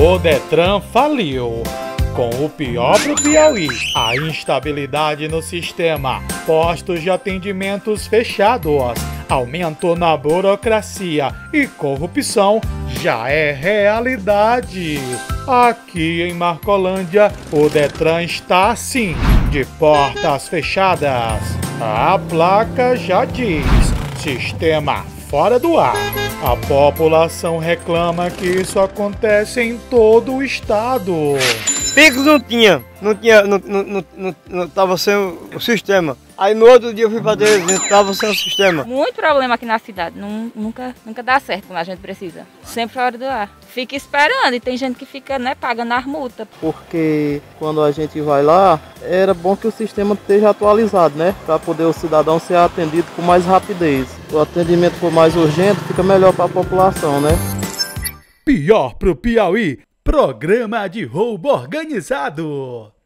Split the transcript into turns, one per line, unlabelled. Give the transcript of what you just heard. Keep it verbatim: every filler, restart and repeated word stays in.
O Detran faliu. Com o pior pro Piauí, a instabilidade no sistema, postos de atendimentos fechados, aumento na burocracia e corrupção já é realidade. Aqui em Marcolândia, o Detran está assim, de portas fechadas. A placa já diz: sistema fora do ar. A população reclama que isso acontece em todo o estado.
Picos não tinha, não tinha, não, não, não, não, não tava sem o sistema. Aí no outro dia eu fui pra Teresina, tava sem o sistema.
Muito problema aqui na cidade, não, nunca, nunca dá certo quando a gente precisa. Sempre fora do ar. Fica esperando e tem gente que fica, né, pagando as multas.
Porque quando a gente vai lá, era bom que o sistema esteja atualizado, né? Para poder o cidadão ser atendido com mais rapidez. O atendimento for mais urgente, fica melhor para a população, né?
Pior pro Piauí, programa de roubo organizado.